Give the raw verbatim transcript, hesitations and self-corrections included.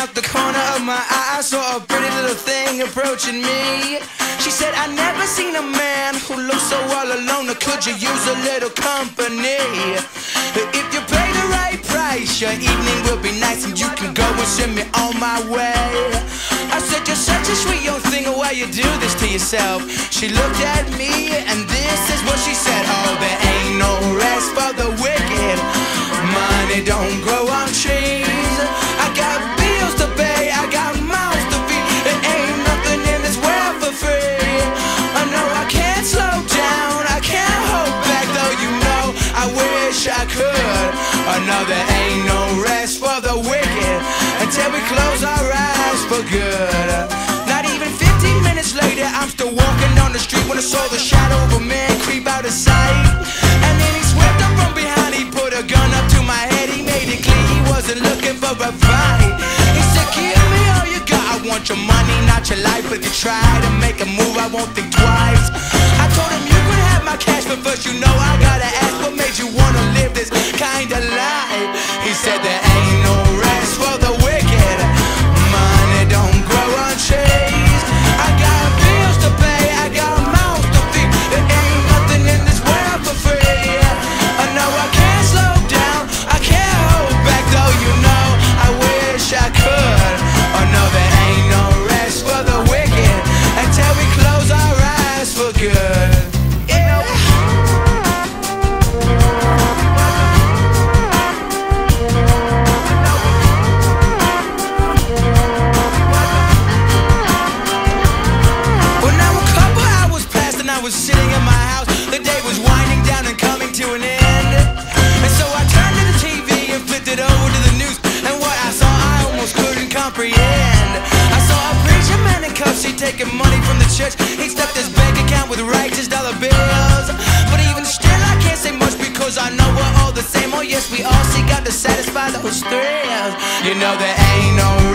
out the corner of my eye, I saw a pretty little thing approaching me. She said, I never seen a man who looks so all alone. Or could you use a little company? If you pay the right price, your evening will be nice, and you can go and send me on my way. I said, you're such a sweet young thing, why you do this to yourself? She looked at me and this is what she said. Oh, there ain't no rest for the wicked. Money don't grow on trees. I got bills to pay, I got mouths to feed. There ain't nothing in this world for free. I know I can't slow down, I can't hold back, though you know I wish I could. I know there ain't no rest for the wicked until we close our eyes for good. Not even fifteen minutes later, I'm still walking down the street when I saw the shadow of a man creep out of sight. And then he swept up from behind, he put a gun up to my head. He made it clear he wasn't looking for a fight. He said, give me all you got, I want your money, not your life. But if you try to make a move, I won't think twice. I told him you could have my cash, but first you know I gotta ask, what made you wanna live this kind of life? He said there ain't no rest for the wicked. Money don't grow on trees. I got bills to pay, I got mouths to feed. There ain't nothing in this world for free. I know I can't slow down, I can't hold back, though you know I wish I could. I know there ain't no rest for the wicked until we close our eyes for good. I was sitting in my house, the day was winding down and coming to an end. And so I turned to the T V and flipped it over to the news, and what I saw I almost couldn't comprehend. I saw a preacher man in cuffs, he taking money from the church. He stuffed his bank account with righteous dollar bills. But even still I can't say much, because I know we're all the same. Oh yes, we all seek out to satisfy those thrills. You know there ain't no